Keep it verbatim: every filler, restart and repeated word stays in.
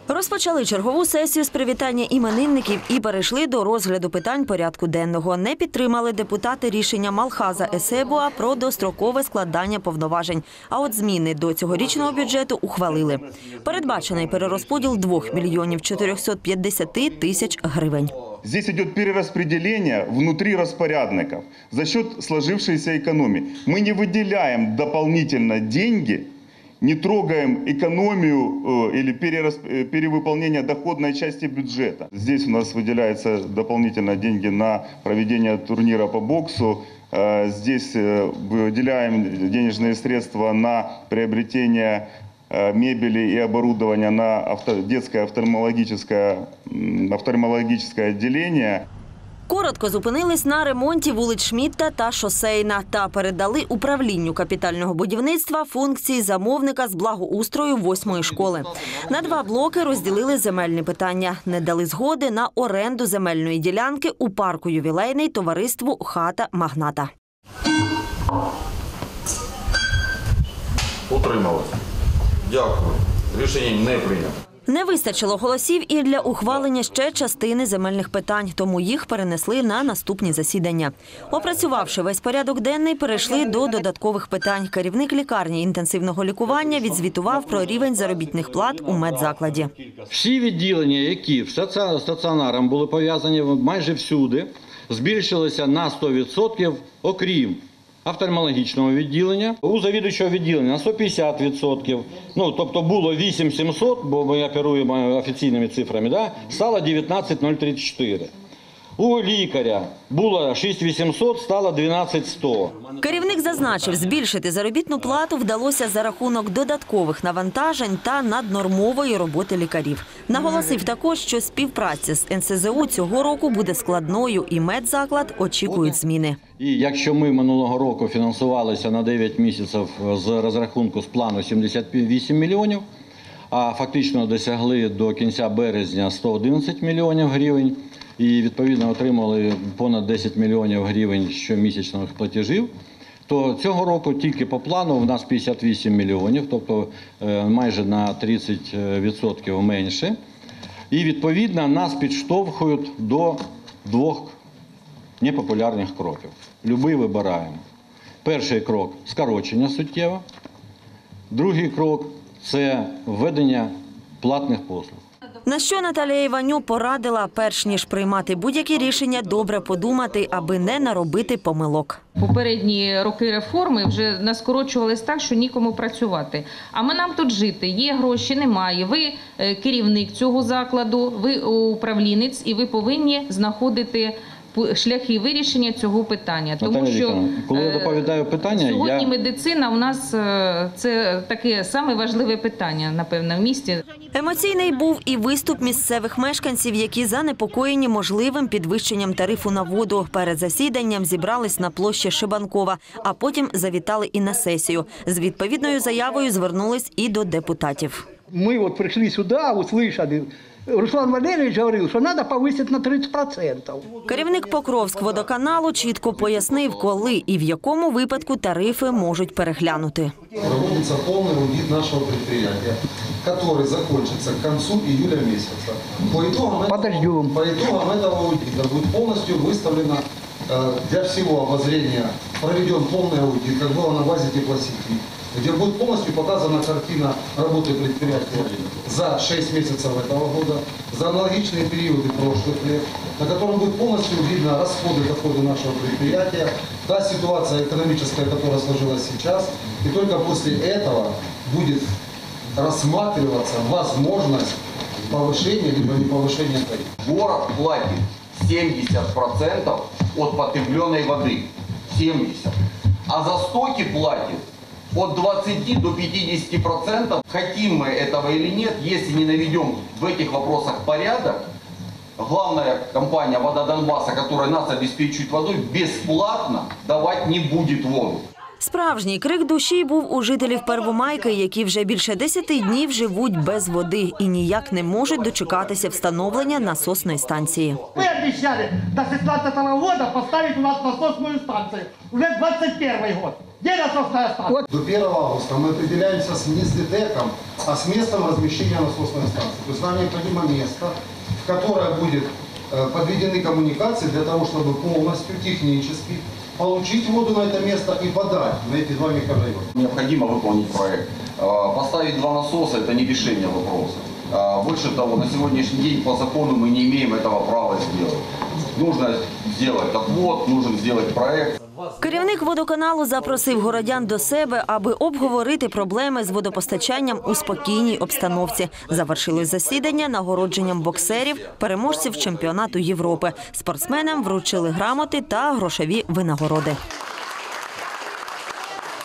Розпочали чергову сесію з привітання іменинників і перейшли до розгляду питань порядку денного. Не підтримали депутати рішення Малхаза Есебуа про дострокове складання повноважень. А от зміни до цьогорічного бюджету ухвалили. Передбачений перерозподіл двох мільйонів чотирьохсот п'ятдесяти тисяч гривень. Здесь идет перераспределение внутри распорядников за счет сложившейся экономии. Мы не выделяем дополнительно деньги, не трогаем экономию или перевыполнение доходной части бюджета. Здесь у нас выделяются дополнительно деньги на проведение турнира по боксу. Здесь выделяем денежные средства на приобретение мебели и оборудования на авто, детское офтальмологическое, офтальмологическое отделение. Коротко зупинились на ремонті вулиць Шмідта та Шосейна та передали управлінню капітального будівництва функції замовника з благоустрою восьмої школи. На два блоки розділили земельні питання. Не дали згоди на оренду земельної ділянки у парку ювілейний товариству «Хата Магната». Утрималось. Дякую. Рішення не прийнято. Не вистачило голосів і для ухвалення ще частини земельних питань, тому їх перенесли на наступні засідання. Опрацювавши весь порядок денний, перейшли до додаткових питань. Керівник лікарні інтенсивного лікування відзвітував про рівень заробітних плат у медзакладі. Всі відділення, які з стаціонаром були пов'язані майже всюди, збільшилися на сто відсотків, окрім офтальмологічного відділення, у завідуючого відділення на сто п'ятдесят відсотків, ну, тобто було вісім тисяч сімсот, бо ми оперуємо офіційними цифрами, да, стало дев'ятнадцять тисяч тридцять чотири. У лікаря було шість тисяч вісімсот, стало дванадцять тисяч сто. Керівник зазначив, збільшити заробітну плату вдалося за рахунок додаткових навантажень та наднормової роботи лікарів. Наголосив також, що співпраця з ен ес зе у цього року буде складною і медзаклад очікують зміни. І якщо ми минулого року фінансувалися на дев'ять місяців з розрахунку з плану сімдесят вісім мільйонів, а фактично досягли до кінця березня сто одинадцять мільйонів гривень, і відповідно отримали понад десять мільйонів гривень щомісячних платежів, то цього року тільки по плану у нас п'ятдесят вісім мільйонів, тобто майже на тридцять відсотків менше. І відповідно нас підштовхують до двох непопулярних кроків. Любий вибираємо. Перший крок – скорочення суттєво. Другий крок – це введення платних послуг. На що Наталія Іванюк порадила, перш ніж приймати будь-які рішення, добре подумати, аби не наробити помилок. Попередні роки реформи вже наскорочувались так, що нікому працювати. А ми нам тут жити, є гроші, немає. Ви керівник цього закладу, ви управлінець, і ви повинні знаходити шляхи вирішення цього питання. Тому що коли я доповідаю питання, сьогодні я... медицина у нас це таке саме важливе питання, напевно, в місті. Емоційний був і виступ місцевих мешканців, які занепокоєні можливим підвищенням тарифу на воду. Перед засіданням зібрались на площі Шибанкова, а потім завітали і на сесію. З відповідною заявою звернулись і до депутатів. Ми от прийшли сюди, услышали. Руслан Валерійович говорив, що треба повисити на тридцять відсотків. Керівник Покровськводоканалу чітко пояснив, коли і в якому випадку тарифи можуть переглянути. Проводиться повний аудит нашого підприємства, який закінчиться к кінцю июля місяця. По итогам, по итогам этого аудита будет полностью выставлено для всего обозрения, проведен полный аудит, как было на базе теплосети, где будет полностью показана картина работы предприятия за шесть месяцев этого года, за аналогичные периоды прошлых лет, на котором будет полностью видно расходы, доходы нашего предприятия, та ситуация экономическая, которая сложилась сейчас, и только после этого будет рассматриваться возможность повышения либо не повышения тарифа. Город платит семьдесят процентов от потребленной воды. семьдесят. А за стоки платит от двадцати до пятидесяти процентов. Хотим мы этого или нет, если не наведем в этих вопросах порядок, главная компания «Вода Донбасса», которая нас обеспечивает водой, бесплатно давать не будет воду. Справжній крик душі був у жителів Первомайки, які вже більше десяти днів живуть без води і ніяк не можуть дочекатися встановлення насосної станції. Ви обіцяли до шістнадцятого року поставити у нас насосну станцію. Вже двадцять перший рік. Где насосная станция? До первого августа мы определяемся с, не с ДТЭКом, а с местом размещения насосной станции. То есть нам необходимо место, в которое будет э, подведены коммуникации для того, чтобы полностью технически получить воду на это место и подать на эти два микрорайона. Необходимо выполнить проект. Э, Поставить два насоса – это не решение вопроса. Э, Больше того, на сегодняшний день по закону мы не имеем этого права сделать. Нужно сделать отвод, нужно сделать проект. Керівник водоканалу запросив городян до себе, аби обговорити проблеми з водопостачанням у спокійній обстановці. Завершилось засідання нагородженням боксерів, переможців чемпіонату Європи. Спортсменам вручили грамоти та грошові винагороди.